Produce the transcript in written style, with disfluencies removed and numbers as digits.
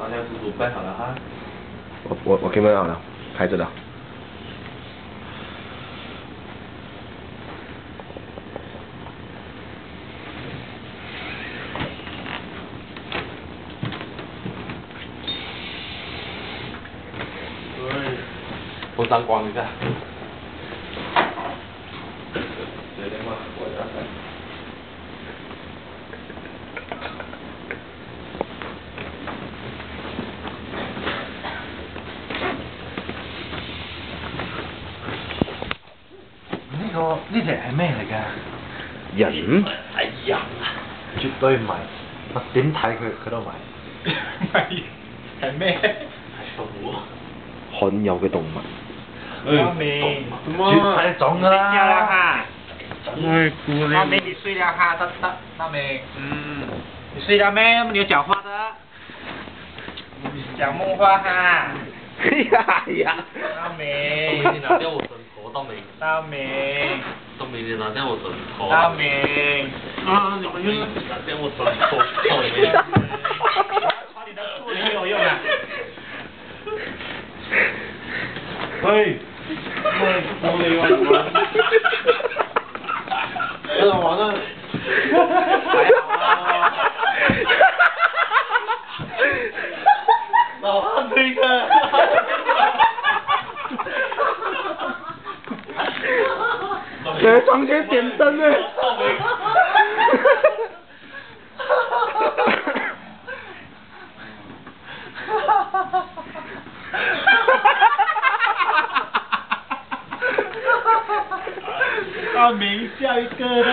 现在准备好了哈。 我开门好了，开着的。 我灯关一下。有点晚，我要开。 呢隻係咩嚟嘅？ 人？ 哎呀， 絕對唔係，我點睇佢都唔係。係咩？ 係動物。 罕有嘅動物。 阿明，絕睇種㗎啦。了哈。阿明，你睡了哈，大明。你睡了沒？你有講話的。講夢話哈。 呀。 大明。 你拿掉我枕頭，大明。 大明。 大明，你拿掉我枕頭。 大明。 啊，你们又拿掉我枕頭，大明。 把你的醋也有用啊。嘿。喂，冇你喎。 那完了。老汉推的。 在房间点灯呢。 阿明，下一个的。